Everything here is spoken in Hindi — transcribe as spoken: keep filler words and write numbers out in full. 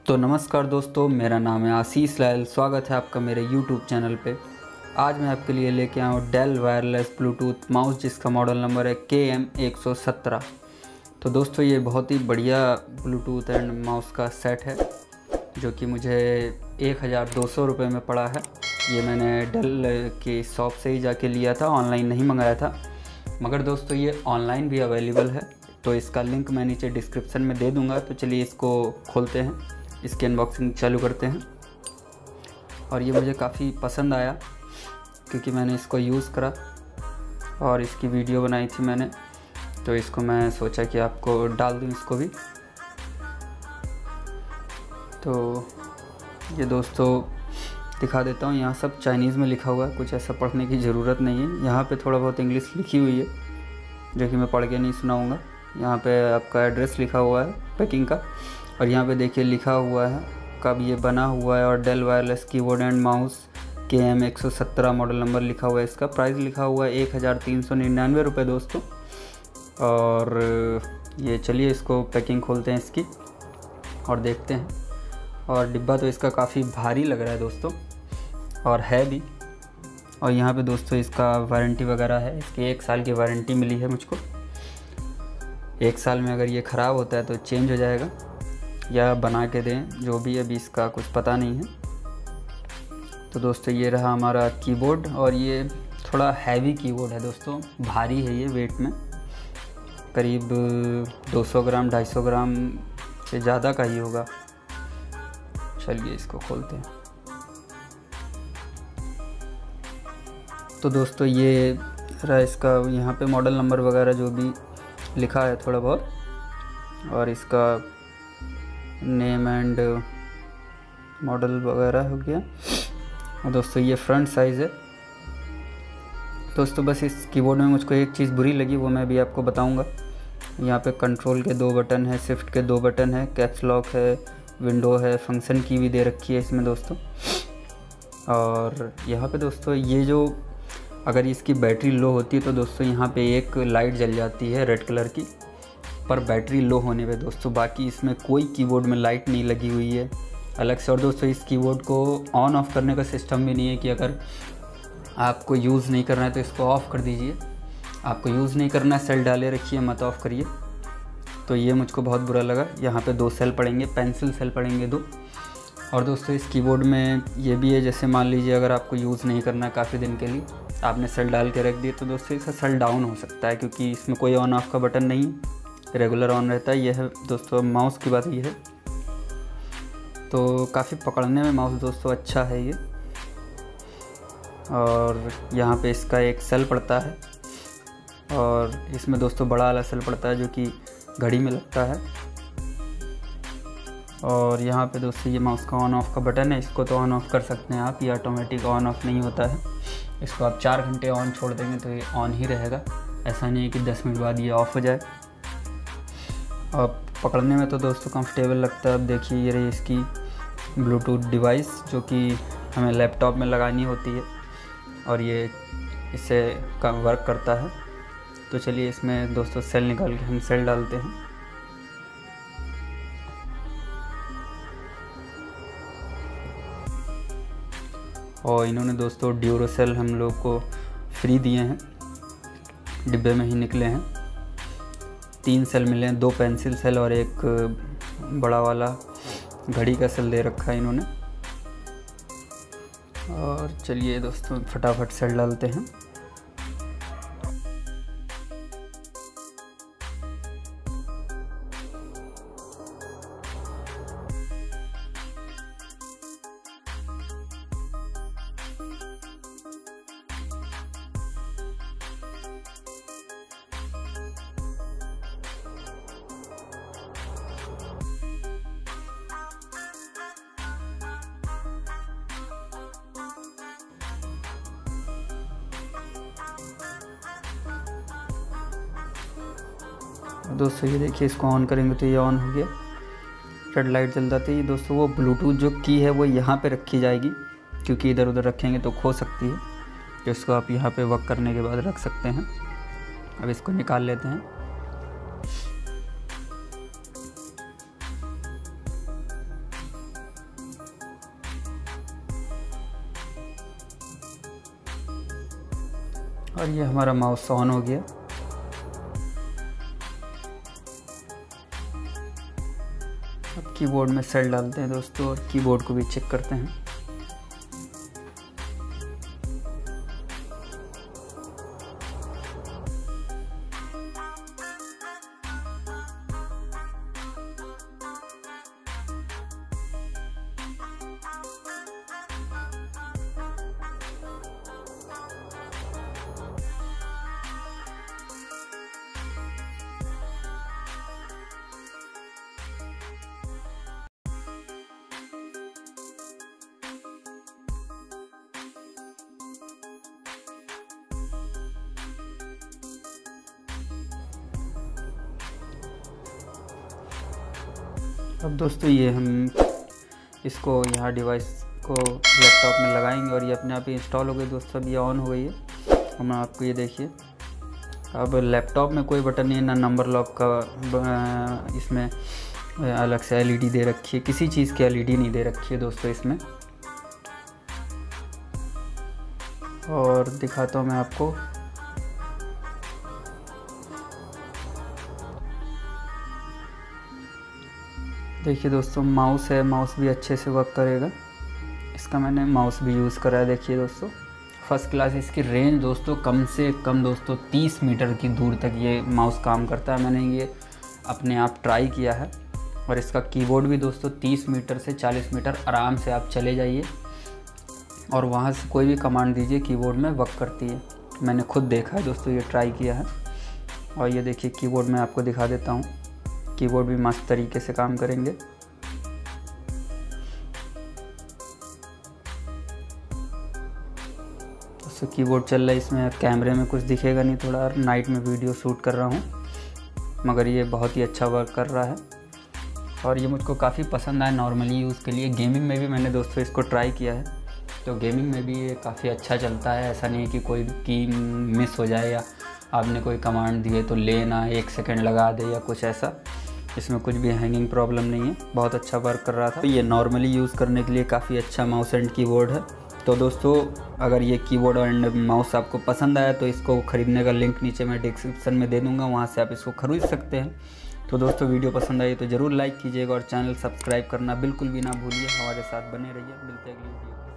तो नमस्कार दोस्तों, मेरा नाम है आशीष लाल। स्वागत है आपका मेरे यूट्यूब चैनल पे। आज मैं आपके लिए लेके आया हूँ डेल वायरलेस ब्लूटूथ माउस, जिसका मॉडल नंबर है के एम एक सौ सत्रह। तो दोस्तों ये बहुत ही बढ़िया ब्लूटूथ एंड माउस का सेट है, जो कि मुझे एक हज़ार दो सौ रुपये में पड़ा है। ये मैंने डेल की शॉप से ही जाके लिया था, ऑनलाइन नहीं मंगाया था। मगर दोस्तों ये ऑनलाइन भी अवेलेबल है, तो इसका लिंक मैं नीचे डिस्क्रिप्शन में दे दूँगा। तो चलिए इसको खोलते हैं, इसकी अनबॉक्सिंग चालू करते हैं। और ये मुझे काफ़ी पसंद आया क्योंकि मैंने इसको यूज़ करा और इसकी वीडियो बनाई थी मैंने, तो इसको मैं सोचा कि आपको डाल दूँ इसको भी। तो ये दोस्तों दिखा देता हूँ, यहाँ सब चाइनीज़ में लिखा हुआ है, कुछ ऐसा पढ़ने की ज़रूरत नहीं है। यहाँ पे थोड़ा बहुत इंग्लिश लिखी हुई है जो कि मैं पढ़ के नहीं सुनाऊँगा। यहाँ पे आपका एड्रेस लिखा हुआ है पैकिंग का, और यहाँ पे देखिए लिखा हुआ है कब ये बना हुआ है, और Dell wireless keyboard and mouse K M एक सौ सत्रह मॉडल नंबर लिखा हुआ है। इसका प्राइस लिखा हुआ है एक हज़ार तीन सौ निन्यानवे रुपये दोस्तों। और ये चलिए इसको पैकिंग खोलते हैं इसकी और देखते हैं। और डिब्बा तो इसका काफ़ी भारी लग रहा है दोस्तों, और है भी। और यहाँ पे दोस्तों इसका वारंटी वगैरह है, इसकी एक साल की वारंटी मिली है मुझको। एक साल में अगर ये ख़राब होता है तो चेंज हो जाएगा या बना के दें, जो भी, अभी इसका कुछ पता नहीं है। तो दोस्तों ये रहा हमारा कीबोर्ड, और ये थोड़ा हैवी कीबोर्ड है दोस्तों, भारी है ये वेट में, करीब दो सौ ग्राम ढाई सौ ग्राम से ज़्यादा का ही होगा। चलिए इसको खोलते हैं। तो दोस्तों ये रहा इसका, यहाँ पे मॉडल नंबर वगैरह जो भी लिखा है थोड़ा बहुत, और इसका नेम एंड मॉडल वगैरह हो गया। और दोस्तों ये फ्रंट साइज़ है दोस्तों। बस इस कीबोर्ड में मुझको एक चीज़ बुरी लगी, वो मैं भी आपको बताऊंगा। यहाँ पे कंट्रोल के दो बटन है, शिफ्ट के दो बटन है, कैप्स लॉक है, विंडो है, फंक्शन की भी दे रखी है इसमें दोस्तों। और यहाँ पे दोस्तों ये जो, अगर इसकी बैटरी लो होती है तो दोस्तों यहाँ पे एक लाइट जल जाती है रेड कलर की, पर बैटरी लो होने पे दोस्तों बाकी इसमें कोई कीबोर्ड में लाइट नहीं लगी हुई है अलग से। और दोस्तों इस कीबोर्ड को ऑन ऑफ़ करने का सिस्टम भी नहीं है कि अगर आपको यूज़ नहीं करना है तो इसको ऑफ़ कर दीजिए। आपको यूज़ नहीं करना है, सेल डाले रखिए, मत ऑफ़ करिए। तो ये मुझको बहुत बुरा लगा। यहाँ पे दो सेल पड़ेंगे, पेंसिल सेल पड़ेंगे दो। और दोस्तों इस कीबोर्ड में ये भी है, जैसे मान लीजिए अगर आपको यूज़ नहीं करना है काफ़ी दिन के लिए, आपने सेल डाल के रख दिए, तो दोस्तों इसका सेल डाउन हो सकता है, क्योंकि इसमें कोई ऑन ऑफ़ का बटन नहीं है, रेगुलर ऑन रहता है। यह है दोस्तों माउस की बात ये है। तो काफ़ी पकड़ने में माउस दोस्तों अच्छा है ये। और यहाँ पे इसका एक सेल पड़ता है, और इसमें दोस्तों बड़ा वाला सेल पड़ता है जो कि घड़ी में लगता है। और यहाँ पे दोस्तों ये माउस का ऑन ऑफ़ का बटन है, इसको तो ऑन ऑफ़ कर सकते हैं आप, ये ऑटोमेटिक ऑन ऑफ़ नहीं होता है। इसको आप चार घंटे ऑन छोड़ देंगे तो ये ऑन ही रहेगा, ऐसा नहीं है कि दस मिनट बाद ये ऑफ़ हो जाए। और पकड़ने में तो दोस्तों कंफर्टेबल लगता है। अब देखिए ये रही इसकी ब्लूटूथ डिवाइस, जो कि हमें लैपटॉप में लगानी होती है, और ये इससे का वर्क करता है। तो चलिए इसमें दोस्तों सेल निकाल के हम सेल डालते हैं। और इन्होंने दोस्तों ड्यूरोसेल हम लोग को फ्री दिए हैं, डिब्बे में ही निकले हैं। तीन सेल मिले हैं, दो पेंसिल सेल और एक बड़ा वाला घड़ी का सेल दे रखा है इन्होंने। और चलिए दोस्तों फटाफट सेल डालते हैं। दोस्तों ये देखिए, इसको ऑन करेंगे तो ये ऑन हो गया, रेड लाइट जल जाती है। दोस्तों वो ब्लूटूथ जो की है वो यहाँ पे रखी जाएगी, क्योंकि इधर उधर रखेंगे तो खो सकती है। तो इसको आप यहाँ पे वर्क करने के बाद रख सकते हैं। अब इसको निकाल लेते हैं। और ये हमारा माउस ऑन हो गया। अब कीबोर्ड में सेल डालते हैं दोस्तों और कीबोर्ड को भी चेक करते हैं। अब दोस्तों ये हम इसको यहाँ डिवाइस को लैपटॉप में लगाएंगे और ये अपने आप ही इंस्टॉल हो गई दोस्तों। अब ये ऑन हो गई है। हम आपको ये देखिए, अब लैपटॉप में कोई बटन नहीं है, ना नंबर लॉक का इसमें अलग से एलईडी दे रखी है, किसी चीज़ की एलईडी नहीं दे रखी है दोस्तों इसमें। और दिखाता हूँ मैं आपको, देखिए दोस्तों माउस है, माउस भी अच्छे से वर्क करेगा। इसका मैंने माउस भी यूज़ करा है। देखिए दोस्तों फर्स्ट क्लास। इसकी रेंज दोस्तों कम से कम दोस्तों तीस मीटर की दूर तक ये माउस काम करता है। मैंने ये अपने आप ट्राई किया है। और इसका कीबोर्ड भी दोस्तों तीस मीटर से चालीस मीटर आराम से आप चले जाइए और वहाँ से कोई भी कमांड दीजिए कीबोर्ड में वर्क करती है। मैंने खुद देखा है दोस्तों, ये ट्राई किया है। और ये देखिए कीबोर्ड में आपको दिखा देता हूँ, कीबोर्ड भी मस्त तरीके से काम करेंगे। तो कीबोर्ड चल रहा है, इसमें कैमरे में कुछ दिखेगा नहीं, थोड़ा नाइट में वीडियो शूट कर रहा हूँ, मगर ये बहुत ही अच्छा वर्क कर रहा है और ये मुझको काफ़ी पसंद आया नॉर्मली यूज़ के लिए। गेमिंग में भी मैंने दोस्तों इसको ट्राई किया है, तो गेमिंग में भी ये काफ़ी अच्छा चलता है। ऐसा नहीं कि कोई की मिस हो जाए या आपने कोई कमांड दिए तो लेना एक सेकेंड लगा दे या कुछ ऐसा, इसमें कुछ भी हैंगिंग प्रॉब्लम नहीं है। बहुत अच्छा वर्क कर रहा था। तो ये नॉर्मली यूज़ करने के लिए काफ़ी अच्छा माउस एंड कीबोर्ड है। तो दोस्तों अगर ये कीबोर्ड एंड माउस आपको पसंद आया तो इसको ख़रीदने का लिंक नीचे मैं डिस्क्रिप्शन में दे दूँगा, वहाँ से आप इसको खरीद सकते हैं। तो दोस्तों वीडियो पसंद आई तो ज़रूर लाइक कीजिएगा और चैनल सब्सक्राइब करना बिल्कुल भी ना भूलिए। हमारे साथ बने रहिए। मिलते हैं अगली वीडियो।